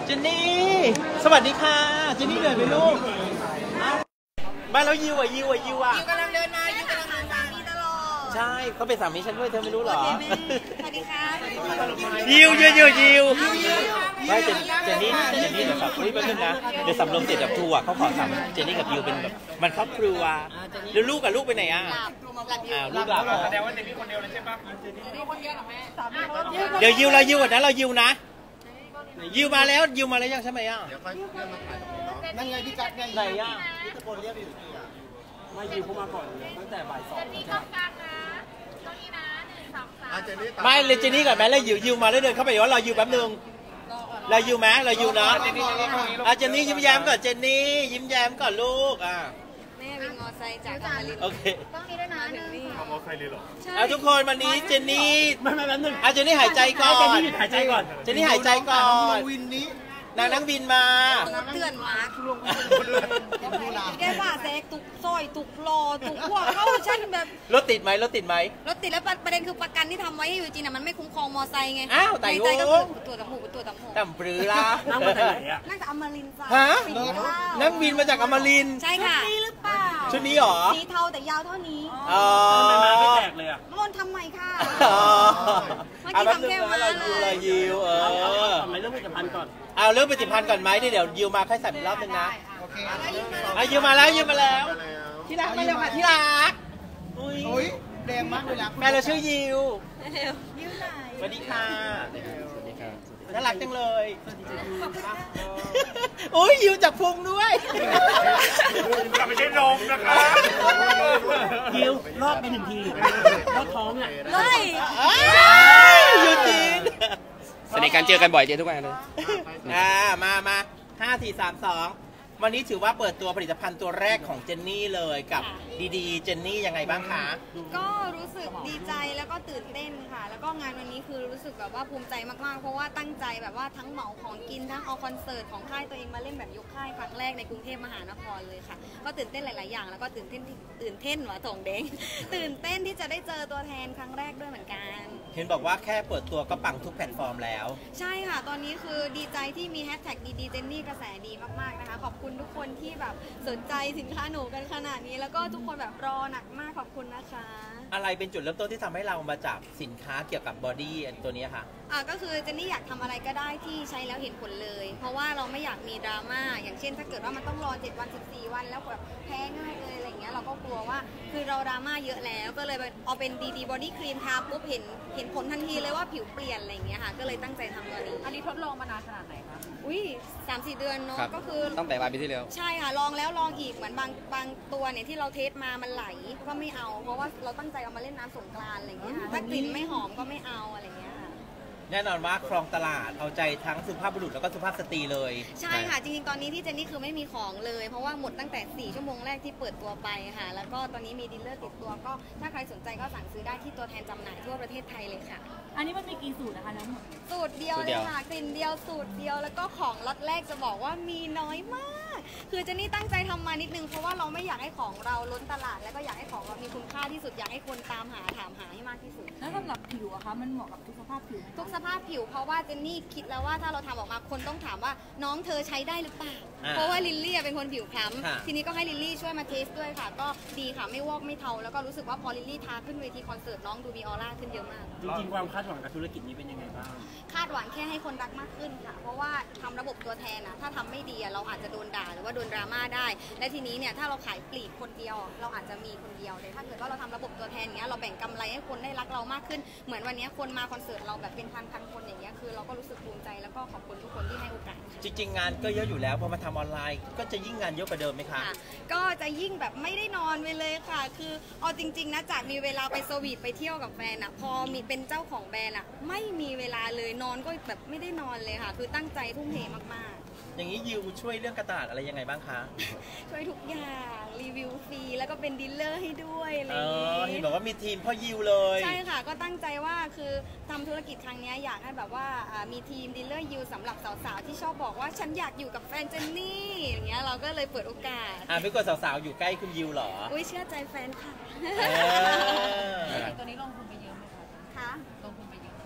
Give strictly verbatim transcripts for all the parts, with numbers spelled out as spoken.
เจนนี่สวัสดีค่ะเจนนี่เหนื่อยไหมลูกบ้านเรายิวอ่ะยิวอ่ะยิวอ่ะยิวกำลังเดินมายิวกำลังหาสามีตลอดใช่เขาเป็นสามีฉันด้วยเธอไม่รู้หรอสวัสดีค่ะยิวยิวยิวยิวไม่เจนเจนนี่เจนนี่เดี๋ยวสับเฮ้ยแป๊บนึงนะเดี๋ยวสับลมเสร็จแบบทัวร์เขาขอสับเจนนี่กับยิวเป็นแบบมันครอบครัวแล้วลูกกับลูกไปไหนอ่ะอ้าวลูกหลับแสดงว่าเจนนี่คนเดียวเลยใช่ปะเดี๋ยวยิวเรายิวก่อนนะเรายิวนะยิวมาแล้วยิวมาแล้วยังใช่ไหมอ่ะนั่นไงพี่กั๊กไงไหนอ่ะพี่ตะโกนเรียกอยู่ไม่ยิวเข้ามาก่อนตั้งแต่บ่ายสองไม่เลยเจนนี่ก่อนไหมแล้วยิวยิวมาแล้วเดินเข้าไปว่าเรายิวแป๊บนึงเรายิวไหมเรายิวนะอ่ะเจนนี่ยิ้มแย้มก่อนเจนนี่ยิ้มแย้มก่อนลูกอ่ะแม่วินมอไซค์จากอมรินทร์โอเคต้องมีด้วยนะหนึ่งนี่มอไซค์เลยหรออ่ะทุกคนวันนี้เจนนี่ไม่ไม่แป๊บนึงอ่ะเจนนี่หายใจก่อนเจนนี่หายใจก่อนเจนนี่หายใจก่อนวินนี้นางนั่งบินมาตูดเตือนมาแกว่าแซกตุกซอยตุกรอตุกหัวเข้าฉันแบบรถติดไหมรถติดไหมรถติดแล้วประเด็นคือประกันที่ทำไว้ให้อยู่จริงน่ะมันไม่คุ้มครองมอไซค์ไงอ้าวแต่ใจก็คือตัวต่ำหูตัวต่ำหูต่ำปรือละนั่งมาจากไหนอ่ะนั่งจากอมรินทร์จ้ะฮะนั่งบินมาจากอมรินทร์ใช่ค่ะนี่หรือเปล่าชุดนี้หรอสีเทาแต่ยาวเท่านี้อ๋อมาไม่แตกเลยอ่ะร่นทำไมค่ะเมื่อกี้ทำแก้วมาเลยยิวเออทำไมเรื่องผลิตภัณฑ์ก่อนเอาเรื่องผลิตภัณฑ์ก่อนไหมเดี๋ยวยิวมาค่อยใส่รอบนึงนะโอเคอ่ะยิวมาแล้วยิวมาแล้วที่รักมาแล้วค่ะที่รักอุ้ยแดงมากเลยนะแม่เราชื่อยิวยิ้วไหนสวัสดีค่ะน่ารักจังเลยอุ้ยยิวจากพุงด้วยไม่ใช่นมนะคะยิวรอบไปหนึ่งทีรอบท้องอ่ะเฮ้ยยิวจริงสนิทกันเจอกันบ่อยเจอทุกวันเลยอ่ามามาห้าสี่สามสองวันนี้ถือว่าเปิดตัวผลิตภัณฑ์ตัวแรกของเจนนี่เลยกับดีดีเจนนี่ยังไงบ้างคะก็รู้สึกดีใจแล้วก็ตื่นเต้นค่ะแล้วก็งานวันนี้คือรู้สึกแบบว่าภูมิใจมากๆเพราะว่าตั้งใจแบบว่าทั้งเหมาของกินทั้งเอาคอนเสิร์ตของค่ายตัวเองมาเล่นแบบยกค่ายครั้งแรกในกรุงเทพมหานครเลยค่ะก็ตื่นเต้นหลายๆอย่างแล้วก็ตื่นเต้นตื่นเต้นหวะถงเด้งตื่นเต้นที่จะได้เจอตัวแทนครั้งแรกด้วยเหมือนกันเห็นบอกว่าแค่เปิดตัวก็ปังทุกแพลตฟอร์มแล้วใช่ค่ะตอนนี้คือดีใจที่มีแฮชแท็กดีดีเจนนี่กระแสดีมากๆนะคะขอบคุณทุกคนที่แบบสนใจสินค้าหนูกันขนาดนี้แล้วก็ทุกคนแบบรอหนักมากขอบคุณนะคะอะไรเป็นจุดเริ่มต้นที่ทำให้เรามาจับสินค้าเกี่ยวกับบอดี้ตัวนี้ค่ะอ่าก็คือเจนนี่อยากทำอะไรก็ได้ที่ใช้แล้วเห็นผลเลยเพราะว่าเราไม่อยากมีดราม่าอย่างเช่นถ้าเกิดว่ามันต้องรอเจ็ดวันสิบสี่วันแล้วแบบแพ้ง่ายเลยอะไรเงี้ยเราก็กลัวว่าคือเราดราม่าเยอะแล้วก็เลยเอาเป็นดีดีบอดี้ครีมทาปุ๊บเห็นเห็นผลทันทีเลยว่าผิวเปลี่ยนอะไรเงี้ยค่ะก็เลยตั้งใจทำตัวนี้อันนี้ทดลองมานานขนาดไหนคะอุ้ยสามสี่เดือนเนาะก็คือตั้งแต่วันปีที่แล้วใช่ค่ะลองแล้วลองอีกเหมือนบางบางตัวเนี่ยที่เราเทสมามันไหลก็ไม่เอาเพราะว่าเราตั้งใจเอามาเล่นน้ำสงกรานต์อะไรเงี้ยถ้ากลิ่นไม่หอมก็ไม่เอาอะไรเงี้ยแน่นอนว่าครองตลาดเอาใจทั้งสุภาพบุรุษแล้วก็สุภาพสตรีเลยใช่ค่ะจริงๆตอนนี้ที่เจนนี่คือไม่มีของเลยเพราะว่าหมดตั้งแต่สี่ชั่วโมงแรกที่เปิดตัวไปค่ะแล้วก็ตอนนี้มีดีลเลอร์ติดตัวก็ถ้าใครสนใจก็สั่งซื้อได้ที่ตัวแทนจำหน่ายทั่วประเทศไทยเลยค่ะอันนี้มันมีกี่สูตรนะคะทั้งหมดสูตรเดียวเลยค่ะกลิ่นเดียวสูตรเดียวแล้วก็ของล็อตแรกจะบอกว่ามีน้อยมากคือเจนนี่ตั้งใจทำมานิดนึงเพราะว่าเราไม่อยากให้ของเราล้นตลาดแล้วก็อยากให้ของเรามีคุณค่าที่สุดอยากให้คนตามหาถามหาให้มากที่สุดแล้วสำหรับผิวอะคะมันเหมาะกับทุกสภาพผิวทุกสภาพผิวเพราะว่าเจนนี่คิดแล้วว่าถ้าเราทำออกมาคนต้องถามว่าน้องเธอใช้ได้หรือเปล่าเพราะว่าลิลลี่เป็นคนผิวคล้ำทีนี้ก็ให้ลิลลี่ช่วยมาเทสด้วยค่ะก็ดีค่ะไม่วอกไม่เทาแล้วก็รู้สึกว่าพอลิลลี่ทาขึ้นเวทีคอนเสิร์ตน้องดูมีออร่าขึ้นเยอะมากจริงๆความคาดหวังกับธุรกิจนี้เป็นยังไงบ้างคาดหวังแค่ให้คนรักมากขึ้นค่ะเพราะว่าทำระบบตัวแทนนะถ้าทำไม่ดีเราอาจจะโดนด่าหรือว่าโดนดราม่าได้และทีนี้เนี่ยถ้าเราขายปลีกคนเดียวเราอาจจะมีคนเดียวแต่ถ้าเกิดว่าเราทำระบบตัวแทนเนี้ยเราแบ่งกำไรให้คนได้รักเรามากขึ้นเหมือนวันนี้คนมาคอนเสิร์ตเราแบบเป็นพันพันคนอย่างเงี้ยคือเราก็รู้สึกภูมิใจแล้วก็ขอบคุณทุกคนที่ให้โอกาสจริงๆงานก็เยอะอยู่แล้วพอมาทำออนไลน์ก็จะยิ่งงานเยอะกว่าเดิมไหมคะก็จะยิ่งแบบไม่ได้นอนไปเลยค่ะคือเอาจริงๆนะจากมีเวลาไปสวีทไปเที่ยวกับแฟนอะพอมีเป็นเจ้าของแบรนด์อะไม่มีเวลาเลยนอนก็แบบไม่ได้นอนเลยค่ะคือตั้งใจทุ่มเทมากๆอย่างนี้ยิวช่วยเรื่องการตลาดอะไรยังไงบ้างคะช่วยทุกอย่างรีวิวฟรีแล้วก็เป็นดีลเลอร์ให้ด้วยอะไรอย่างนี้เห็นบอกว่ามีทีมพ่อยิวเลยใช่ค่ะก็ตั้งใจว่าคือทำธุรกิจครั้งนี้อยากให้แบบว่ามีทีมดีลเลอร์ยิวสำหรับสาวๆที่ชอบบอกว่าฉันอยากอยู่กับแฟนเจนนี่อย่างเงี้ยเราก็เลยเปิดโอกาสอ่าไม่กลัวสาวๆอยู่ใกล้คุณยิวหรออุ้ยเชื่อใจแฟนค่ะตัวนี้ลงทุนไปเยอะไหมคะคะลงทุนไปเยอะ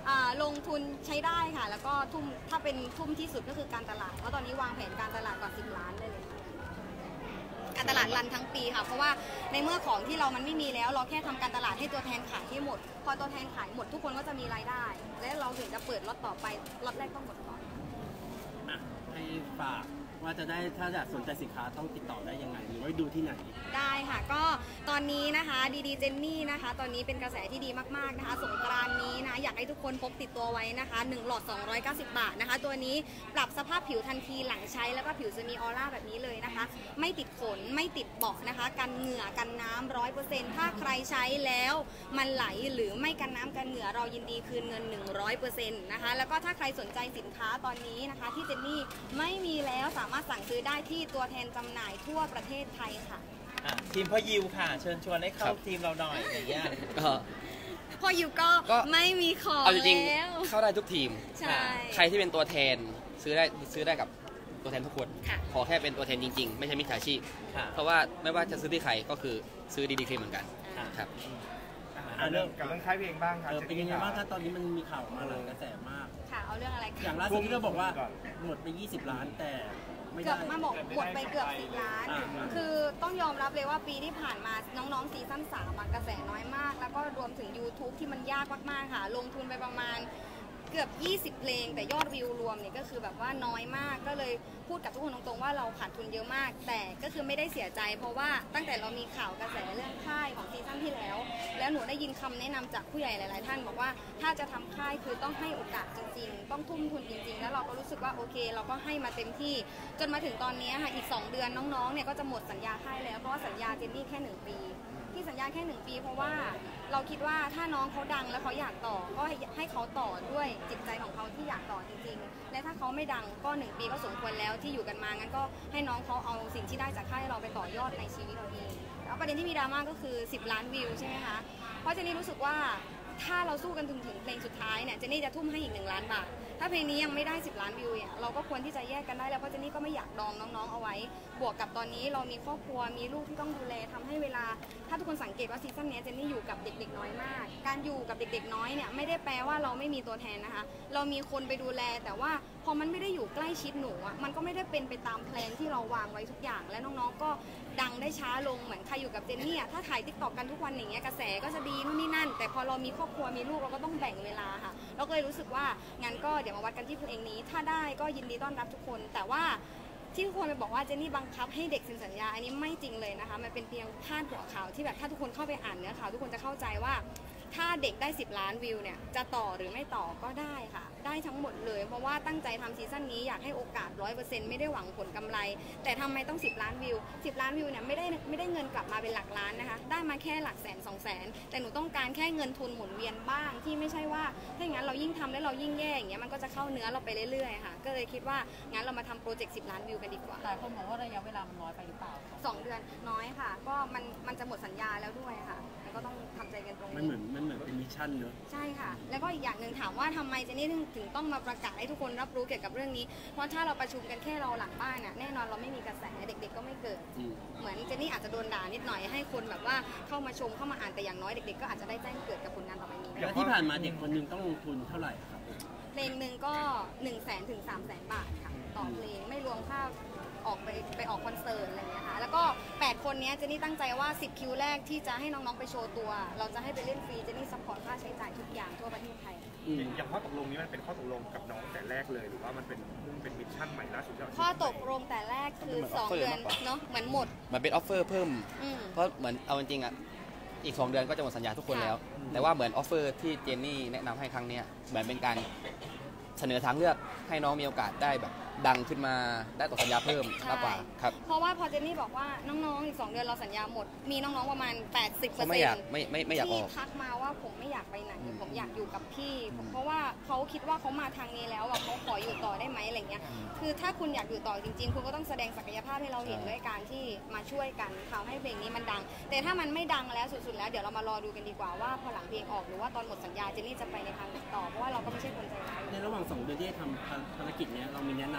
อ่าลงทุนใช้ได้ค่ะแล้วก็ทุ่มถ้าเป็นทุ่มที่สุดก็คือการตลาดเพราะตอนนี้วางแผนการตลาดกว่าสิบล้านได้เลยการตลาดรันทั้งปีค่ะเพราะว่าในเมื่อของที่เรามันไม่มีแล้วเราแค่ทำการตลาดให้ตัวแทนขายให้หมดพอตัวแทนขายหมดทุกคนก็จะมีรายได้ และเราถึงจะเปิดล็อตต่อไปล็อตแรกต้องหมดก่อนอ่ะให้ฝากว่าจะได้ถ้าอยากสนใจสินค้าต้องติดต่อได้ยังไงหรือว่าดูที่ไหนได้ค่ะก็ตอนนี้นะคะดีดีเจนนี่นะคะตอนนี้เป็นกระแสที่ดีมากๆนะคะสงกรานต์นี้นะอยากให้ทุกคนพกติดตัวไว้นะคะหนึ่งหลอดสองร้อยเก้าสิบบาทนะคะตัวนี้ปรับสภาพผิวทันทีหลังใช้แล้วก็ผิวจะมีออร่าแบบนี้เลยนะคะไม่ติดขนไม่ติดเบาะนะคะกันเหงื่อกันน้ำร้อยเปอร์เซ็นต์ถ้าใครใช้แล้วมันไหลหรือไม่กันน้ำกันเหงื่อเรายินดีคืนเงินหนึ่งร้อยเปอร์เซ็นต์นะคะแล้วก็ถ้าใครสนใจสินค้าตอนนี้นะคะที่เจนนี่ไม่มีแล้วสามารถสั่งซื้อได้ที่ตัวแทนจำหน่ายทั่วประเทศไทยค่ะอ่ะทีมพ่อยิวค่ะเชิญชวนให้เข้าทีมเราหน่อยอย่างเงี้ยก็พ่อยิวก็ไม่มีของเอาจริงแล้วๆเข้าได้ทุกทีมใช่ใครที่เป็นตัวแทนซื้อได้ซื้อได้กับตัวแทนทุกคนค่ะขอแค่เป็นตัวแทนจริง ๆ ไม่ใช่มิจฉาชีพค่ะเพราะว่าไม่ว่าจะซื้อที่ใครก็คือซื้อดีดีครีมเหมือนกันอ่าครับอ่ะเรื่องกับเรื่องค่ายเพลงบ้างครับเออเป็นยังไงบ้างถ้าตอนนี้มันมีข่าวมาหลายกระแสมากค่ะเอาเรื่องอะไรอคะย่างล่าสุดที่เราบอกว่าหมดไปยี่สิบล้านแต่ไม่เกืได้อบมาบอกหมดไปเกือบสิบล้านอ่าคือต้องยอมรับเลยว่าปีที่ผ่านมาน้องๆซีซั่นสามอะกระแสน้อยมาก แล้วก็รวมถึง YouTube ที่มันยากมากๆค่ะ ลงทุนไปประมาณเกือบยี่สิบเพลงแต่ยอดวิวรวมเนี่ยก็คือแบบว่าน้อยมากก็เลยพูดกับทุกคนตรงๆว่าเราขาดทุนเยอะมาก แต่ก็คือไม่ได้เสียใจ เพราะว่าตั้งแต่เรามีข่าวกระแสเรื่องค่ายของซีซั่นที่แล้ว แล้วหนูได้ยินคำแนะนำจากผู้ใหญ่หลายๆท่านบอกว่าถ้าจะทำค่ายคือต้องให้โอกาสจริงๆต้องทุ่มทุนจริงๆแล้วเราก็รู้สึกว่าโอเค เราก็ให้มาเต็มที่จนมาถึงตอนนี้ค่ะอีกสองเดือนน้องๆเนี่ยก็จะหมดสัญญาค่ายแล้วเพราะว่าสัญญาเจนนี่แค่หนึ่งปีที่สัญญาแค่หนึ่งปีเพราะว่าเราคิดว่าถ้าน้องเขาดังแล้วเขาอยากต่อก็ให้เขาต่อด้วยจิตใจของเขาที่อยากต่อจริงๆและถ้าเขาไม่ดังก็หนึ่งปีก็สมควรแล้วที่อยู่กันมางั้นก็ให้น้องเขาเอาสิ่งที่ได้จากค่ายเราไปต่อยอดในชีวิตเราเองแล้วประเด็นที่มีดราม่าก็คือสิบล้านวิวใช่ไหมคะเพราะเจนนี่รู้สึกว่าถ้าเราสู้กันถึงถึงเพลงสุดท้ายเนี่ยเจนนี่จะทุ่มให้อีกหนึ่งล้านบาทถ้าเพลงนี้ยังไม่ได้สิบล้านวิวเนี่ยเราก็ควรที่จะแยกกันได้แล้วเพราะเจนนี่ก็ไม่อยากดองน้องๆเอาไว้บวกกับตอนนี้เรามีครอบครัวมีลูกที่ต้องดูแลทำให้เวลาถ้าทุกคนสังเกตว่าซีซั่นนี้เจนนี่อยู่กับเด็กๆน้อยมากการอยู่กับเด็กๆน้อยเนี่ยไม่ได้แปลว่าเราไม่มีตัวแทนนะคะเรามีคนไปดูแลแต่ว่าพอมันไม่ได้อยู่ใกล้ชิดหนูอ่ะมันก็ไม่ได้เป็นไปตามแพลนที่เราวางไว้ทุกอย่างและน้องๆก็ดังได้ช้าลงเหมือนใครอยู่กับเจนนี่ถ้าถ่ายติ๊กต็อกกันทุกวันอย่างเงี้ยกระแสก็จะดีนู่นนี่นั่นแต่พอเรามีครอบครัวมีลูกเราก็ต้องแบ่งเวลาค่ะเราก็เลยรู้สึกว่างั้นก็เดี๋ยวมาวัดกันที่เพลงนี้ถ้าได้ก็ยินดีต้อนรับทุกคนแต่ว่าที่ทุกคนไปบอกว่าเจนนี่บังคับให้เด็กเซ็นสัญญาอันนี้ไม่จริงเลยนะคะมันเป็นเพียงพาดหัวข่าวที่แบบถ้าทุกคนเข้าไปอ่านเนื้อข่าวทุกคนจะเข้าใจว่าถ้าเด็กได้สิบล้านวิวเนี่ยจะต่อหรือไม่ต่อก็ได้ค่ะได้ทั้งหมดเลยเพราะว่าตั้งใจทำซีซั่นนี้อยากให้โอกาส ร้อยเปอร์เซ็นต์ ไม่ได้หวังผลกำไรแต่ทำไมต้องสิบล้านวิวสิบล้านวิวเนี่ยไม่ได้ไม่ได้เงินกลับมาเป็นหลักล้านนะคะได้มาแค่หลักแสนสองแสนแต่หนูต้องการแค่เงินทุนหมุนเวียนบ้างที่ไม่ใช่ว่าถ้าอย่างนั้นเรายิ่งทำแล้วเรายิ่งแย่อย่างเงี้ยมันก็จะเข้าเนื้อเราไปเรื่อยๆค่ะก็เลยคิดว่างั้นเรามาทำโปรเจกต์สิบล้านวิวกันดีกว่าหลายคนบอกว่าระยะเวลามันน้อยไปหรือเปล่าสองเดือนน้อยค่ะก็มันมันจะหมดสัญญาแล้วด้วยค่ะแล้วก็ต้องทำใจกันตรงนี้มันเหมือนมันเหมือนเป็นมิชชั่นเนอะใช่ค่ะแล้วก็อีกอย่างหนึ่งถามว่าทำไมเจนนี่ถึงต้องมาประกาศให้ทุกคนรับรู้เกี่ยวกับเรื่องนี้เพราะถ้าเราประชุมกันแค่เราหลังบ้านน่ะแน่นอนเราไม่มีกระแสเด็กๆก็ไม่เกิดเหมือนเจนนี่อาจจะโดนด่านิดหน่อยให้คนแบบว่าเข้ามาชมเข้ามาอ่านแต่อย่างน้อยเด็กๆก็อาจจะได้แจ้งเกิดกับผลงานต่อไปนี้แล้วที่ผ่านมาเด็กคนหนึงต้องลงทุนเท่าไหร่ครับเพลงหนึ่งก็หนึ่งแสนถึงสามแสนบาทค่ะต่อเพลงไม่รวมค่าออกไปไปออกคอนเสิร์ตอะไรอย่างเงี้ยค่ะแล้วก็แปดคนนี้เจนนี่ตั้งใจว่าสิบคิวแรกที่จะให้น้องๆไปโชว์ตัวเราจะให้ไปเล่นฟรีเจนนี่ซัพพอร์ตค่าใช้จ่ายทุกอย่างทั่วประเทศไทยอย่างข้อตกลงนี้มันเป็นข้อตกลงกับน้องแต่แรกเลยหรือว่ามันเป็นเพิ่งเป็นมิชชั่นใหม่ล่าสุดที่เราข้อตกลงแต่แรกคือสองเดือนเนาะเหมือนหมดมันเป็นออฟเฟอร์เพิ่มเพราะเหมือนเอาจริงๆอ่ะอีกสองเดือนก็จะหมดสัญญาทุกคนแล้วแต่ว่าเหมือนออฟเฟอร์ที่เจนนี่แนะนำให้ครั้งนี้เหมือนเป็นการเสนอทางเลือกให้น้องมีโอกาสได้แบบดังขึ้นมาได้ต่อสัญญาเพิ่มมากกว่าครับเพราะว่าพอเจนนี่บอกว่าน้องๆอีกสองเดือนเราสัญญาหมดมีน้องๆประมาณ แปดสิบเปอร์เซ็นต์ไม่อยากไม่ไม่ไม่อยากออกที่ทักมาว่าผมไม่อยากไปไหนผมอยากอยู่กับพี่เพราะว่าเขาคิดว่าเขามาทางนี้แล้วอ่ะเขาขออยู่ต่อได้ไหมอะไรเงี้ยคือถ้าคุณอยากอยู่ต่อจริงๆคุณก็ต้องแสดงศักยภาพให้เราเห็นด้วยการที่มาช่วยกันทำให้เพลงนี้มันดังแต่ถ้ามันไม่ดังแล้วสุดๆแล้วเดี๋ยวเรามารอดูกันดีกว่าว่าพอหลังเพลงออกหรือว่าตอนหมดสัญญาเจนนี่จะไปในทางไหนต่อเพราะว่าเราก็ไม่ใช่คนใจร้ายในระหว่างสองเดือนที่ทำภารกิจเนี้ยเรามีแนะนำ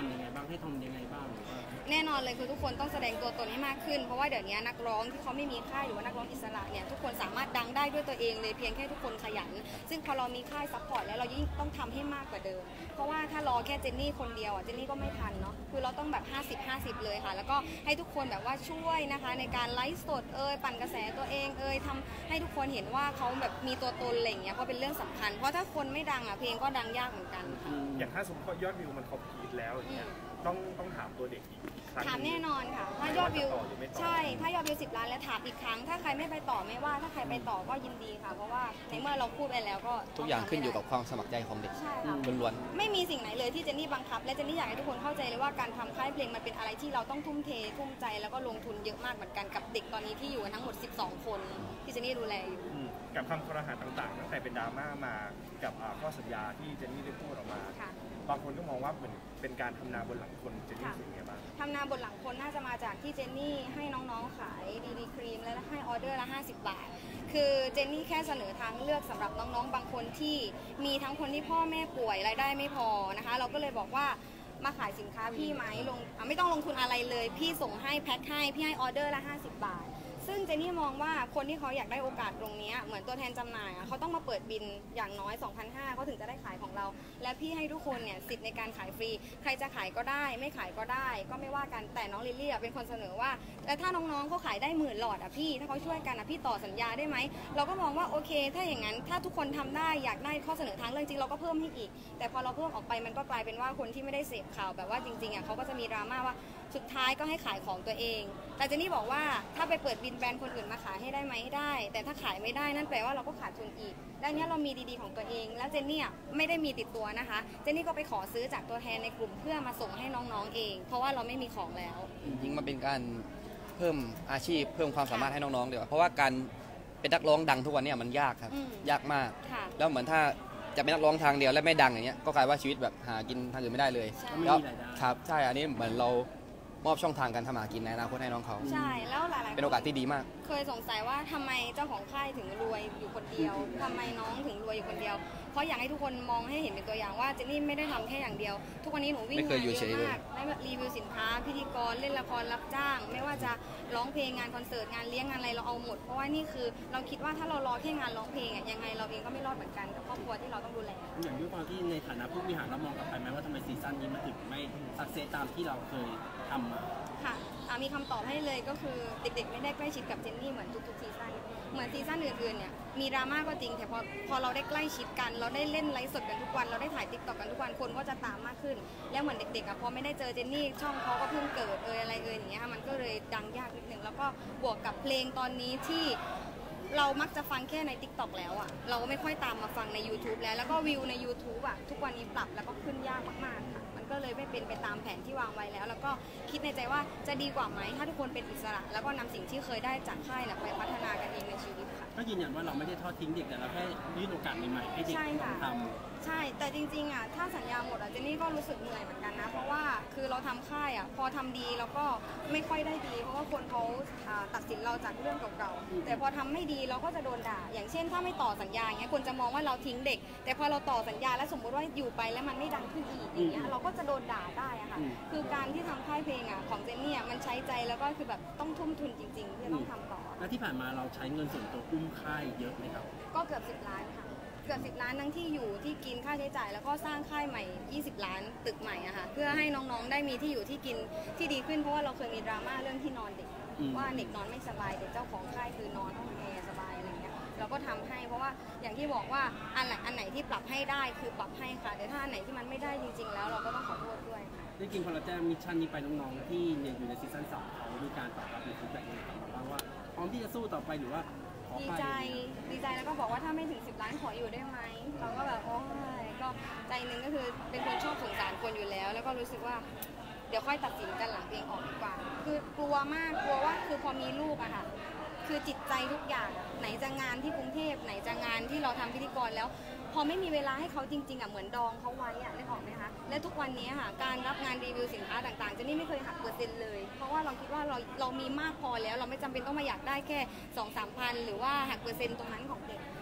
ำยังไงบ้างให้ทำยังไงบ้างหรือว่าแน่นอนเลยคือทุกคนต้องแสดงตัวตนให้มากขึ้นเพราะว่าเดี๋ยวนี้นักร้องที่เขาไม่มีค่ายหรือว่านักร้องอิสระเนี่ยทุกคนสามารถดังได้ด้วยตัวเองเลยเพียงแค่ทุกคนขยันซึ่งพอเรามีค่ายซัพพอร์ตแล้วเรายิ่งต้องทำให้มากกว่าเดิมเพราะว่าถ้ารอแค่เจนนี่คนเดียวอ่ะเจนนี่ก็ไม่ทันเนาะคือเราต้องแบบห้าสิบ ห้าสิบเลยค่ะแล้วก็ให้ทุกคนแบบว่าช่วยนะคะในการไลฟ์สดเอ่ยปั่นกระแสตัวเองเอ่ยทำให้ทุกคนเห็นว่าเขาแบบมีตัวตนอะไรอย่างเงี้ยเพราะเป็นเรื่องสำคัญเพราะถ้าคนไม่ดังอ่ะเพลงก็ดังยากเหมือนกันค่ะอย่างถ้าสมมติยอดวิวมันคอมพลีทแล้วอย่างเงี้ยต้องต้องถามตัวเด็กอีกครั้งถามแน่นอนค่ะถ้ายอดวิวใช่ถ้ายอดวิวสิบล้านแล้วถามอีกครั้งถ้าใครไม่ไปต่อไม่ว่าถ้าใครไปต่อก็ยินดีค่ะเพราะว่าในเมื่อเราพูดไปแล้วก็ทุกอย่างขึ้นอยู่กับความสมัครใจของเด็กใช่ค่ะล้วนไม่มีสิ่งไหนเลยที่เจนนี่บังคับและเจนนี่อยากให้ทุกคนเข้าใจเลยว่าการทำค่ายเพลงมันเป็นอะไรที่เราต้องทุ่มเททุ่มใจแล้วก็ลงทุนเยอะมากเหมือนกันกับเด็กตอนนี้ที่อยู่กันทั้งหมดสิบสองคนที่เจนนี่ดูแลอยู่กับคำคอรหาต่างๆตั้งแต่เป็นดราม่ามากับข้อสัญญาที่เจนนี่ได้พูดออกมาบางคนก็มองว่าเหมือนเป็นการทำนาบนหลังคนเจนนี่รู้สึกยังไงบ้างทำนาบนหลังคนน่าจะมาจากที่เจนนี่ให้น้องๆขายดีดีครีมและให้ออเดอร์ละห้าสิบบาทคือเจนนี่แค่เสนอทางเลือกสำหรับน้องๆบางคนที่มีทั้งคนที่พ่อแม่ป่วยรายได้ไม่พอนะคะเราก็เลยบอกว่ามาขายสินค้าพี่ไหมลงไม่ต้องลงทุนอะไรเลยพี่ส่งให้แพ็คให้พี่ให้ออเดอร์ละห้าสิบบาทซึ่งเจนนี่มองว่าคนที่เขาอยากได้โอกาสตรงนี้เหมือนตัวแทนจำหน่ายเขาต้องมาเปิดบินอย่างน้อย สองพันห้าร้อย เขาถึงจะได้ขายของเราและพี่ให้ทุกคนเนี่ยสิทธิ์ในการขายฟรีใครจะขายก็ได้ไม่ขายก็ได้ก็ไม่ว่ากันแต่น้องลิลลี่เป็นคนเสนอว่าแล้วถ้าน้องๆเขาขายได้หมื่นหลอดอ่ะพี่ถ้าเขาช่วยกันอ่ะพี่ต่อสัญญาได้ไหมเราก็มองว่าโอเคถ้าอย่างนั้นถ้าทุกคนทำได้อยากได้ข้อเสนอทางเรื่องจริงเราก็เพิ่มให้อีกแต่พอเราเพิ่มออกไปมันก็กลายเป็นว่าคนที่ไม่ได้เสพข่าวแบบว่าจริงๆอ่ะเขาก็จะมีดราม่าว่าสุดท้ายก็ให้ขายของตัวเองแต่เจนนี่บอกว่าถ้าไปเปิดบินแบรนด์คนอื่นมาขายให้ได้ไหมได้แต่ถ้าขายไม่ได้นั่นแปลว่าเราก็ขาดทุนอีกดังนี้เรามีดีๆของตัวเองแล้วเจนนี่ไม่ได้มีติดตัวนะคะเจนนี่ก็ไปขอซื้อจากตัวแทนในกลุ่มเพื่อมาส่งให้น้องๆเองเพราะว่าเราไม่มีของแล้วยิ่งมาเป็นการเพิ่มอาชีพเพิ่มความสามารถให้น้องๆเดี๋ยวเพราะว่าการเป็นนักร้องดังทุกวันนี้มันยากครับยากมากแล้วเหมือนถ้าจะเป็นนักร้องทางเดียวและไม่ดังอย่างเงี้ยก็กลายว่าชีวิตแบบหากินทางอื่นไม่ได้เลยแล้วครับใช่อันนี้เหมือนเรามอบช่องทางการทำหากินในอนาคตให้น้องเขาใช่แล้วหลายๆเป็นโอกาสที่ดีมากเคยสงสัยว่าทำไมเจ้าของค่ายถึงรวยอยู่คนเดียวทำไมน้องถึงรวยอยู่คนเดียวเพราะอยากให้ทุกคนมองให้เห็นเป็นตัวอย่างว่าเจนนี่ไม่ได้ทำแค่อย่างเดียวทุกวันนี้หนูวิ่งงานเยอะมากได้รีวิวสินค้าพิธีกรเล่นละครรับจ้างไม่ว่าจะร้องเพลงงานคอนเสิร์ตงานเลี้ยงงานอะไรเราเอาหมดเพราะว่านี่คือเราคิดว่าถ้าเรารอแค่งานร้องเพลงอ่ะยังไงเราเองก็ไม่รอดเหมือนกันกับครอบครัวที่เราต้องดูแลอย่างด้วยความที่ในฐานะผู้บริหารเรามองกลับไปไหมว่าทำไมซีซั่นนี้มันถึงไม่สักเซสตามที่เราเคยทำมาค่ะมีคำตอบให้เลยก็คือเด็กๆไม่ได้ใกล้ชิดกับเจนนี่เหมือนทุกๆซีซั่นเหมือนซีซั่นอื่นๆเนี่ยมีดราม่าก็จริงแต่พอพอเราได้ใกล้ชิดกันเราได้เล่นไลฟ์สดกันทุกวันเราได้ถ่ายติ๊กต็อกกันทุกวันคนก็จะตามมากขึ้นแล้วเหมือนเด็กๆอ่ะพอไม่ได้เจอเจนนี่ช่องเขาก็เพิ่งเกิดเอออะไรเอออย่างเงี้ยมันก็เลยดังยากนิดนึงแล้วก็บวกกับเพลงตอนนี้ที่เรามักจะฟังแค่ใน ติ๊กต็อก แล้วอ่ะเราไม่ค่อยตามมาฟังใน ยูทูบ แล้วแล้วก็วิวใน ยูทูบ อ่ะทุกวันนี้ปรับแล้วก็ขึ้นยากมากๆค่ะมันก็เลยไม่เป็นไปตามแผนที่วางไว้แล้วแล้วก็คิดในใจว่าจะดีกว่าไหมถ้าทุกคนเป็นอิสระแล้วก็นำสิ่งที่เคยได้จากค่ายไปพัฒนากันเองในชีวิตค่ะก็ยืนยันว่าเราไม่ได้ทอดทิ้งเด็กแต่เราแค่ยื่นโอกาสใหม่ๆให้เด็กลองทำใช่แต่จริงๆอ่ะถ้าสัญญาหมดอ่ะเจนนี่ก็รู้สึกเหนื่อยเหมือนกันนะเพราะว่าคือเราทำค่ายอ่ะพอทำดีแล้วก็ไม่ค่อยได้ดีเพราะว่าคนเขาตัดสินเราจากเรื่องเก่าๆแต่พอทำไม่ดีเราก็จะโดนด่าอย่างเช่นถ้าไม่ต่อสัญญาอย่างเงี้ยคนจะมองว่าเราทิ้งเด็กแต่พอเราต่อสัญญาแล้วสมมติว่าอยู่ไปแล้วมันไม่ดังขึ้นอีกอย่างเงี้ยเราก็จะโดนด่าได้อะค่ะคือการที่ทำค่ายเพลงอ่ะของเจนนี่มันใช้ใจแล้วก็คือแบบต้องทุ่มทุนจริงๆที่ต้องทำต่อแล้วที่ผ่านมาเราใช้เงินส่วนตัวอุ้มค่ายเยอะไหมครับก็เกือบสิบล้านค่ะเกือบสิบล้านทั้งที่อยู่ที่กินค่าใช้จ่ายแล้วก็สร้างค่ายใหม่ยี่สิบล้านตึกใหม่อะค่ะเพื่อให้น้องๆได้มีที่อยู่ที่กินที่ดีขึ้นเพราะว่าเราเคยมีดราม่าเรื่องที่นอนเด็กว่าเด็กนอนไม่สบายแต่เจ้าของค่ายคือนอนห้องแอร์สบายอะไรเงี้ยเราก็ทำให้เพราะว่าอย่างที่บอกว่าอันไหนอันไหนที่ปรับให้ได้คือปรับให้ค่ะแต่ถ้าอันไหนที่มันไม่ได้จริงๆแล้วเราก็ต้องขอโทษด้วยค่ะจริงๆพอเราแจ้งมิชชั่นนี้ไปน้องๆที่อยู่ในซีซั่นสองเขามีการตอบรับหรือฟีดแบ็กยังไงบ้างว่าพร้อมที่จะสู้ต่อไปหรือว่าดีใจดีใจแล้วก็บอกว่าถ้าไม่ถึงสิบล้านขออยู่ได้ไหมเราก็แบบโอ้ยก็ใจนึงก็คือเป็นคนชอบสงสารคนอยู่แล้วแล้วก็รู้สึกว่าเดี๋ยวค่อยตัดสินกันหลังเพลงออกดีกว่าคือกลัวมากกลัวว่าคือพอมีลูกอะค่ะคือจิตใจทุกอย่างไหนจะงานที่กรุงเทพไหนจะงานที่เราทำพิธีกรแล้วพอไม่มีเวลาให้เขาจริงๆอ่ะเหมือนดองเขาไว้อ่ะได้ออกไหมคะและทุกวันนี้ค่ะการรับงานรีวิวสินค้าต่างๆเจนนี่ไม่เคยหักเปอร์เซ็นต์เลยเพราะว่าเราคิดว่าเราเรามีมากพอแล้วเราไม่จำเป็นต้องมาอยากได้แค่สองสามพันหรือว่าหักเปอร์เซ็นต์ตรงนั้นของเด็ก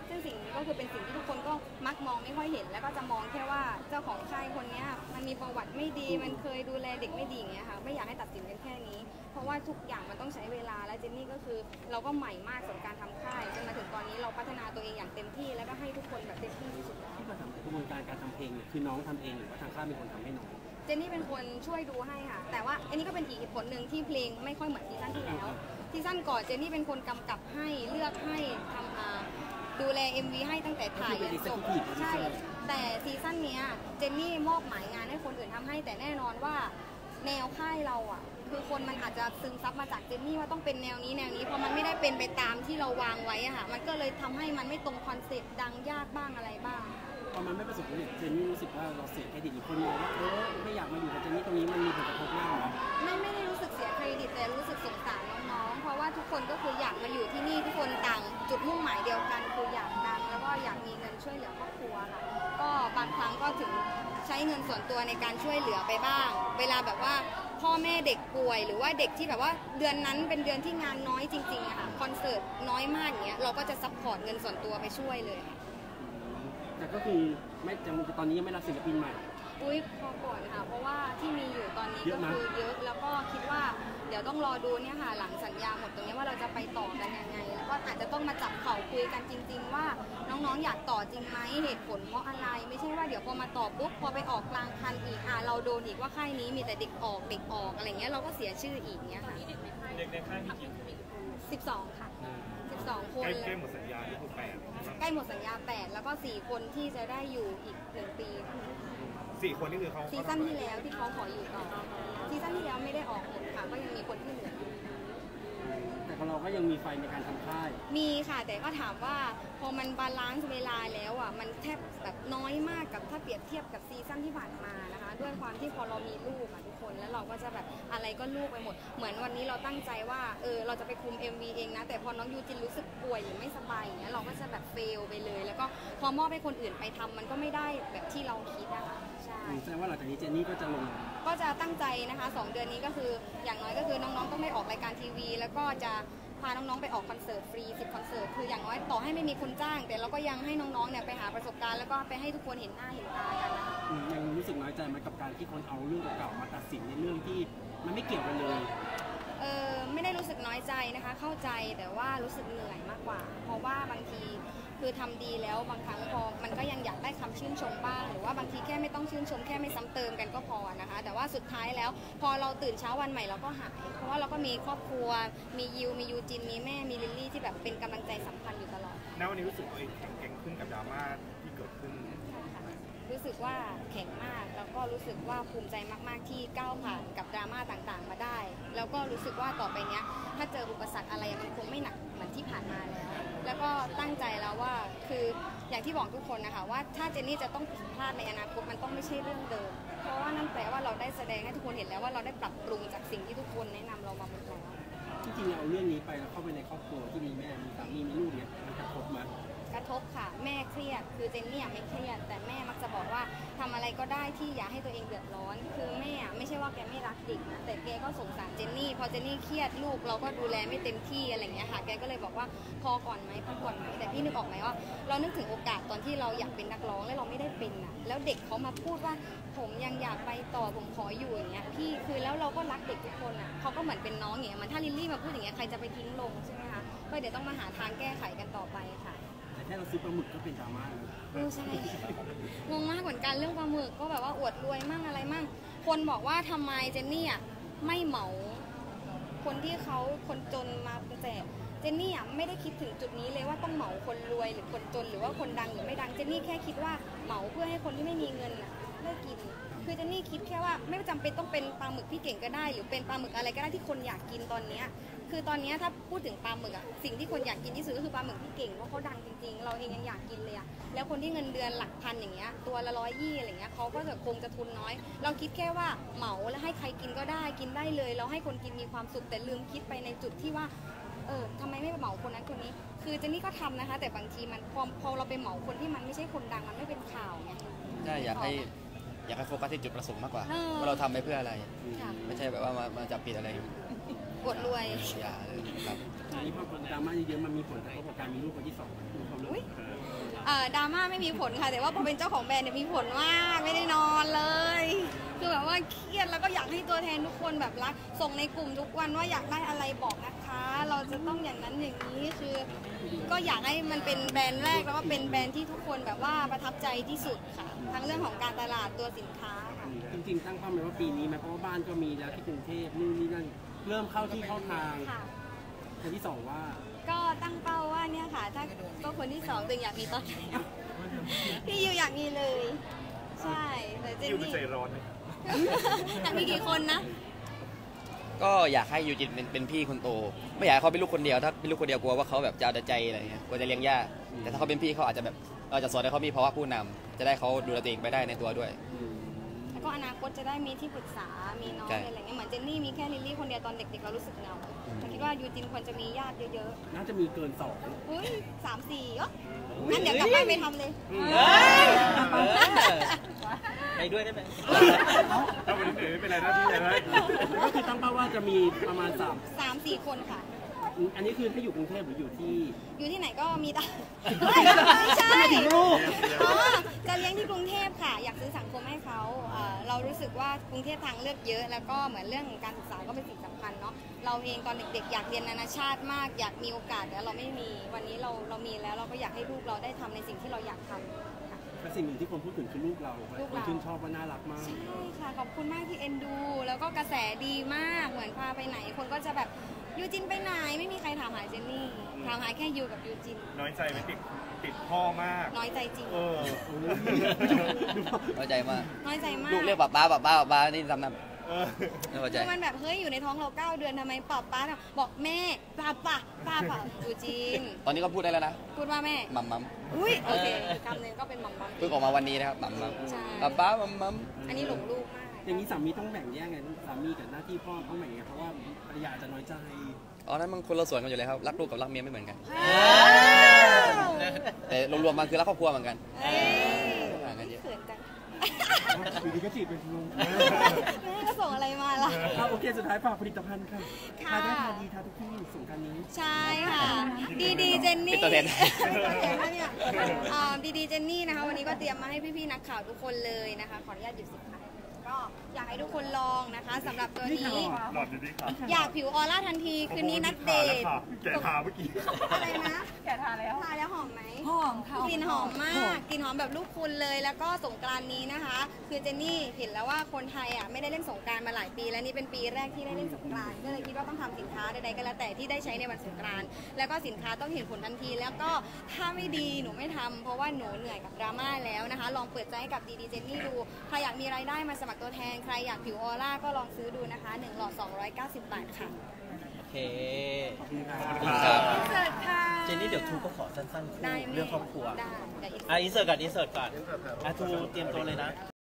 ซึ่งสิ่งนี้ก็คือเป็นสิ่งที่ทุกคนก็มักมองไม่ค่อยเห็นแล้วก็จะมองแค่ว่าเจ้าของค่ายคนนี้มันมีประวัติไม่ดีมันเคยดูแลเด็กไม่ดีอย่างเงี้ยค่ะไม่อยากให้ตัดสินกันแค่นี้เพราะว่าทุกอย่างมันต้องใช้เวลาและเจนนี่ก็คือเราก็ใหม่มากสำหรับการทำค่ายจนมาถึงตอนนี้เราพัฒนาตัวเองอย่างเต็มที่แล้วก็ให้ทุกคนแบบเต็มที่ที่สุดแล้วที่มาทำกระบวนการการทำเพลงเนี่ยคือน้องทำเองหรือว่าทางค่ายเป็นคนทำให้น้องเจนนี่เป็นคนช่วยดูให้ค่ะแต่ว่าอันนี้ก็เป็นอีกเหตุผลหนึ่งที่เพลงไม่ค่อยเหมือนซีซั่นที่แล้วซีซั่นก่อนเจนนี่เป็นคนกำกับให้เลือกให้ทำอ่าดูแล เอ็ม วี ให้ตั้งแต่ถ่ายยันจบใช่แต่ซีซั่นเนี้ยเจนนี่มอบหมายงานให้คนอื่นทำให้แต่แน่นอนว่าแนวค่ายเราอ่ะคือคนมันอาจจะซึมซับมาจากเจนนี่ว่าต้องเป็นแนวนี้แนวนี้พอมันไม่ได้เป็นไปตามที่เราวางไว้อะค่ะมันก็เลยทำให้มันไม่ตรงคอนเซ็ปต์ดังยากบ้างอะไรบ้างพอมันไม่ประสบความสำเร็จเจนนี่รู้สึกว่าเราเสียเครดิตหรือคนมองว่าเออไม่อยากมาอยู่กับเจนนี่ตรงนี้มันมีผลกระทบมากเหรอไม่ไม่ได้รู้สึกเสียเครดิตแต่รู้สึกสงสารน้องๆเพราะว่าทุกคนก็คืออยากมาอยู่ที่นี่ทุกคนต่างจุดมุ่งหมายเดียวกันคืออยากดังแล้วก็อยากมีเงินช่วยเหลือครอบครัวค่ะก็บางครั้งก็ถึงใช้เงินส่วนตัวในการช่วยเหลือไปบ้าง เวลาแบบว่าพ่อแม่เด็กป่วยหรือว่าเด็กที่แบบว่าเดือนนั้นเป็นเดือนที่งานน้อยจริงๆอะค่ะคอนเสิร์ตน้อยมากอย่างเงี้ยเราก็จะซัพพอร์ตเงินส่วนตัวไปช่วยเลยค่ะแต่ก็คือไม่จำตอนนี้ยังไม่รับศิลปินใหม่อุ้ยพอก่อนค่ะเพราะว่าที่มีอยู่ตอนนี้ก็คือเยอะแล้วก็คิดว่าเดี๋ยวต้องรอดูเนี่ยค่ะหลังสัญญาหมดตรงนี้ว่าเราจะไปต่อกันยังไงแล้วก็อาจจะต้องมาจับเข่าคุยกันจริงๆว่าน้องๆอยากต่อจริงไหมเหตุผลเพราะอะไรไม่ใช่ว่าเดี๋ยวพอมาต่อปุ๊บพอไปออกกลางคันอีกอ่ะเราโดนอีกว่าค่ายนี้มีแต่เด็กออกเด็กออกอะไรเงี้ยเราก็เสียชื่ออีกเนี้ยค่ะเด็กในค่ายมีกี่คนสิบสองค่ะสิบสองคนใกล้หมดสัญญาที่ถูกแปดใกล้หมดสัญญาแปดแล้วก็สี่คนที่จะได้อยู่อีกหนึ่งปีสี่คนนี่คือเขาซีซั่นที่แล้วที่เขาขออยู่ต่อซีซั่นที่แล้วไม่ได้ออกหมดค่ะก็ยังมีคนที่เหลืออยู่แต่ของเราก็ยังมีไฟในการทำค่ายมีค่ะแต่ก็ถามว่าพอมันบาลานซ์เวลาแล้วอ่ะมันแทบแบบน้อยมากกับถ้าเปรียบเทียบกับซีซั่นที่ผ่านมานะคะด้วยความที่พอเรามีลูกอ่ะทุกคนแล้วเราก็จะแบบอะไรก็ลูกไปหมดเหมือนวันนี้เราตั้งใจว่าเออเราจะไปคุม เอ็ม วี เองนะแต่พอน้องยูจินรู้สึกป่วยหรือไม่สบายอย่างเงี้ยเราก็จะแบบเฟลไปเลยแล้วก็พอมอบให้คนอื่นไปทำมันก็ไม่ได้แบบที่เราคิดนะคะใช่แสดงว่าหลังจากนี้เจนนี่ก็จะลงก็จะตั้งใจนะคะสองเดือนนี้ก็คืออย่างน้อยก็คือน้องๆต้องไม่ออกรายการทีวีแล้วก็จะพาน้องๆไปออกคอนเสิร์ตฟรีสิบคอนเสิร์ตคืออย่างน้อยต่อให้ไม่มีคนจ้างแต่เราก็ยังให้น้องๆเนี่ยไปหาประสบการณ์แล้วก็ไปให้ทุกคนเห็นหน้าเห็นตากันนะคะยังรู้สึกน้อยใจไหมกับการที่คนเอาเรื่องเก่าๆมาตัดสินในเรื่องที่มันไม่เกี่ยวกันเลยเออไม่ได้รู้สึกน้อยใจนะคะเข้าใจแต่ว่ารู้สึกเหนื่อยมากกว่าเพราะว่าบางทีคือทำดีแล้วบางครั้งพอมันก็ยังอยากได้คำชื่นชมบ้างหรือว่าบางทีแค่ไม่ต้องชื่นชมแค่ไม่ซ้ำเติมกันก็พอนะคะแต่ว่าสุดท้ายแล้วพอเราตื่นเช้าวันใหม่เราก็หายเพราะว่าเราก็มีครอบครัวมียิวมียูจินมีแม่มีลิลลี่ที่แบบเป็นกำลังใจสำคัญอยู่ตลอดณวันนี้รู้สึกว่าแข็งขึ้นกับดราม่าที่เกิดขึ้นรู้สึกว่าแข็งมากแล้วก็รู้สึกว่าภูมิใจมากๆที่ก้าวผ่านกับดราม่าต่างๆมาได้แล้วก็รู้สึกว่าต่อไปเนี้ยถ้าเจออุปสรรคอะไรมันคงไม่หนักเหมือนที่ผ่านมาแล้วแล้วก็ตั้งใจแล้วว่าคืออย่างที่บอกทุกคนนะคะว่าถ้าเจนนี่จะต้องผิดพลาดในอนาคตมันต้องไม่ใช่เรื่องเดิมเพราะว่านั่นแปลว่าเราได้แสดงให้ทุกคนเห็นแล้วว่าเราได้ปรับปรุงจากสิ่งที่ทุกคนแนะนำเรามาหมดแล้วจริงๆเอาเรื่องนี้ไปแล้วเข้าไปในครอบครัวที่มีแม่มีสามีมีลูกเนี่ยมันกระทบมากระทบค่ะแม่เครียดคือเจนนี่ไม่เครียดแต่แม่มักจะบอกว่าทำอะไรก็ได้ที่อย่าให้ตัวเองเดือดร้อนคือแม่ไม่ใช่ว่าแกไม่รักเด็กนะแต่แกก็สงสารเจนนี่พอเจนนี่เครียดลูกเราก็ดูแลไม่เต็มที่อะไรเงี้ยค่ะแกก็เลยบอกว่าพอก่อนไหมพักก่อนไหมแต่พี่นึกออกไหมว่าเรานึกถึงโอกาสตอนที่เราอยากเป็นนักร้องแล้วเราไม่ได้เป็นอ่ะแล้วเด็กเขามาพูดว่าผมยังอยากไปต่อผมขออยู่อย่างเงี้ยพี่คือแล้วเราก็รักเด็กทุกคนอ่ะเขาก็เหมือนเป็นน้องอย่างเงี้ยมันถ้าลิลลี่มาพูดอย่างเงี้ยใครจะไปทิ้งลงใช่ไหมคะก็เดี๋ยวต้องมาหาทางแก้ไขกันต่อไปค่ะแต่แค่เราซื้อปลาหมึกก็เป็นดราม่าแล้วเออใช่งงมากเหมือนกันเรื่องปลาหมึกก็แบบว่าอวดรวยมั่งอะไรมั่งคนบอกว่าทำไมเจนนี่อ่ะไม่เหมาคนที่เขาคนจนมาแจกเจนนี่อ่ะไม่ได้คิดถึงจุดนี้เลยว่าต้องเหมาคนรวยหรือคนจนหรือว่าคนดังหรือไม่ดังเจนนี่แค่คิดว่าเหมาเพื่อให้คนที่ไม่มีเงินอ่ะได้กินคือเจนนี่คิดแค่ว่าไม่จำเป็นต้องเป็นปลาหมึกพี่เก่งก็ได้หรือเป็นปลาหมึกอะไรก็ได้ที่คนอยากกินตอนเนี้ยคือตอนนี้ถ้าพูดถึงปลาหมึกอะสิ่งที่คนอยากกินที่สุดก็คือปลาหมึกที่เก่งเพราะเขาดังจริงๆเราเองยังอยากกินเลยอะแล้วคนที่เงินเดือนหลักพันอย่างเงี้ยตัวละร้อยยี่อะไรเงี้ยเขาก็จะคงจะทุนน้อยเราคิดแค่ว่าเหมาแล้วให้ใครกินก็ได้กินได้เลยเราให้คนกินมีความสุขแต่ลืมคิดไปในจุดที่ว่าเออทำไมไม่ไปเหมาคนนั้นคนนี้คือเจนนี่ก็ทำนะคะแต่บางทีมันพอพอเราไปเหมาคนที่มันไม่ใช่คนดังมันไม่เป็นข่าวไงใช่อยากให้อยากให้โฟกัสที่จุดประสงค์มากกว่าว่าเราทำไปเพื่ออะไรไม่ใช่แบบว่ามามาจับผิดอะไรอวดรวยอย่าเลยครับอันนี้พอดราม่าเยอะๆมันมีผลกระทบกับการมีลูกคนที่สองมีความรู้เอ่อดราม่าไม่มีผลค่ะ แต่ว่าพอเป็นเจ้าของแบรนด์เนี่ยมีผลมากไม่ได้นอนเลยคือแบบว่าเครียดแล้วก็อยากให้ตัวแทนทุกคนแบบรักส่งในกลุ่มทุกวันว่าอยากได้อะไรบอกนะคะ เราจะต้องอย่างนั้นอย่างนี้คือ ก็อยากให้มันเป็นแบรนด์แรกแล้วก็เป็นแบรนด์ที่ทุกคนแบบว่าประทับใจที่สุดค่ะทั้งเรื่องของการตลาดตัวสินค้าค่ะจริงๆตั้งเป้าหมายว่าปีนี้ไหมเพราะว่าบ้านก็มีแล้วที่กรุงเทพนู่นนี่นั่นเริ่มเข้าที่เข้าทางค่ะคนที่สองว่าก็ตั้งเป้าว่าเนี่ยค่ะ ถ้าก็คนที่สองตึงอยากมีตอนแล้วพี่ยูอยากมีเลย ใช่แต่เจนยูเป็นนี่ใจร้อนไหมอยากมีกี่คนนะก็อยากให้ยูจินเป็นเป็นพี่คนโต ไม่อยากให้เขาเป็นลูกคนเดียวถ้าเป็นลูกคนเดียวกลัวว่าเขาแบบจะเอาแต่ใจอะไรเงี้ยกลัวจะเลี้ยงยากแต่ถ้าเขาเป็นพี่เขาอาจจะแบบเราจะสอนให้เขามีภาวะผู้นำจะได้เขาดูแลตัวเองไปได้ในตัวด้วยแล้วก็อนาคตจะได้มีที่ปรึกษา มีน้องใช่อะไรเงี้ย เหมือนเจนนี่มีแค่ลิลลี่คนเดียวตอนเด็กๆเรารู้สึกเหงาแต่คิดว่ายูจินควรจะมีญาติเยอะน่าจะมีเกินสองๆอุ้ยสามสี่เอะงั้นเดี๋ยวกลับบ้านไปทำเลยเฮ้ยเออไปด้วยได้ไหมถ้าวันนี้เหนื่อยไม่เป็นไรหน้าที่เลยนะก็คือตั้งเป้าว่าจะมีประมาณสามสามสี่คนค่ะอันนี้คือถ้าอยู่กรุงเทพหรืออยู่ที่อยู่ที่ไหนก็มีได้ ไม่ใช่อ๋อจะเลี้ยงที่กรุงเทพค่ะ อยากซื้อสังคมให้เขาเอ่อเรารู้สึกว่ากรุงเทพทางเลือกเยอะ แล้วก็เหมือนเรื่องของการศึกษาก็เป็นสิ่งสำคัญเนาะ เราเองตอนเด็กๆ อยากเรียนนานาชาติมาก อยากมีโอกาสแต่เราไม่มี วันนี้เราเรามีแล้วเราก็อยากให้ลูกเราได้ทำในสิ่งที่เราอยากทำค่ะและสิ่งหนึ่งที่คนพูดถึงคือลูกเราลูกคนเราชื่นชอบว่าน่ารักมากใช่ค่ะ ขอบคุณมากที่เอ็นดู แล้วก็กระแสดีมาก เหมือนพาไปไหน คนก็จะแบบยูจินไปไหน ไม่มีใครถามหาเจนนี่ ถามหาแค่ยูกับยูจินน้อยใจไหมติดติดพ่อมากน้อยใจจริงเออเข้าใจมากน้อยใจมากลูกเรียกป้าป้าป้าป้าป้านี่ทำนั่นเออไม่เข้าใจคือมันแบบเฮ้ยอยู่ในท้องเราเก้าเดือนทำไมป้าป้าเนี่ยบอกแม่ป้าป้าป้าป้ายูจินตอนนี้ก็พูดได้แล้วนะพูดว่าแม่มัมมัมอุ้ยโอเคอีกคำหนึ่งก็เป็นหม่อมมัมเพิ่งออกมาวันนี้นะครับมัมมัมใช่ป้าป้ามัมมัมอันนี้หลงลูกมากอย่างนี้สามีต้องแบ่งแยกไงสามีกับหน้าที่พ่อต้องแบ่งไงเพราะว่าภรรยาจะน้อยใจอ๋อนั้นมันคนละส่วนกันอยู่เลยครับรักลูกกับรักเมียไม่เหมือนกันว้าวแต่รวมๆมันคือรักครอบครัวเหมือนกันเอ้ยต่างกันเยอะเขินจังอยู่ดีก็จีบเป็นลุงแม่ก็ส่งอะไรมาล่ะอ่ะโอเคสุดท้ายฝากผลิตภัณฑ์ค่ะค่ะทาได้ทาดีทาทุกที่สงกรานต์นี้ใช่ค่ะ ดีดีเจนนี่เป็นตัวแทนเป็นตัวแทนนะเนี่ยอ่าดีดีเจนนี่นะคะวันนี้ก็เตรียมมาให้พี่ๆนักข่าวทุกคนเลยนะคะ ขออนุญาตหยุดสิค่ะก็อยากให้ทุกคนลองนะคะสำหรับตัวนี้หลอดดีๆค่ะอยากผิวออร่าทันทีคืนนี้นัดเดทแกะทาเมื่อกี้อะไรนะแกทาแล้วทาแล้วหอมไหมหอมค่ะกลิ่นหอมมากกลิ่นหอมแบบลูกคุณเลยแล้วก็สงกรานต์นี้นะคะ คือเจนนี่เห็นแล้วว่าคนไทยอ่ะไม่ได้เล่นสงกรานต์มาหลายปี แล้วนี่เป็นปีแรกที่ได้เล่นสงกรานต์ก็เลยคิดว่าต้องทำสินค้าใดๆก็แล้วแต่ที่ได้ใช้ในวันสงกรานต์แล้วก็สินค้าต้องเห็นผลทันที แล้วก็ถ้าไม่ดีหนูไม่ทำเพราะว่าหนูเหนื่อยกับดราม่าแล้วนะคะ ลองเปิดใจให้กับดีดีเจนนี่ดูใครอยากมีรายได้มาสมัครตัวแทนใครอยากผิวออร่าก็ลองซื้อดูนะคะหนึ่งหลอดสองร้อยเก้าสิบบาทค่ะโอเคขอบคุณค่ะครับเสิร์ตค่ะเจนนี่เดี๋ยวทูก็ขอสั้นๆคู่ได้ไหมเรื่องครอบครัวได้เดี๋ยวอีกอ่ะอินเสิร์ตก่อนอินเสิร์ตก่อนอ่ะทูเตรียมตัวเลยนะ